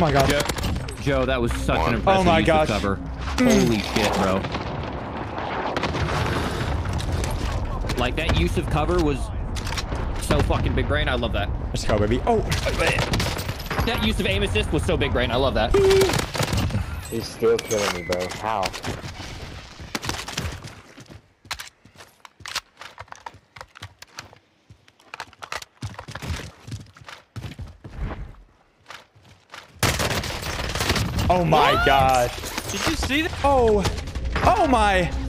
my god. Joe, that was such an impressive use of cover. Holy shit, bro. Like, that use of cover was so fucking big brain. I love that. Let's go, baby. Oh. That use of aim assist was so big brain. I love that. He's still killing me, bro. How? Oh my gosh. Did you see that? Oh. Oh my.